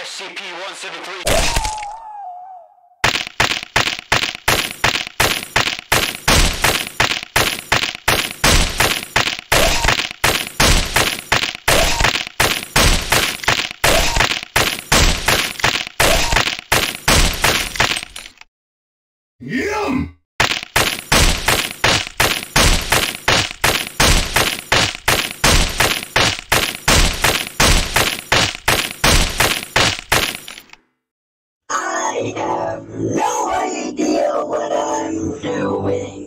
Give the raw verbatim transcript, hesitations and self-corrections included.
S C P one seventy-three. Yum! I have no idea what I'm doing.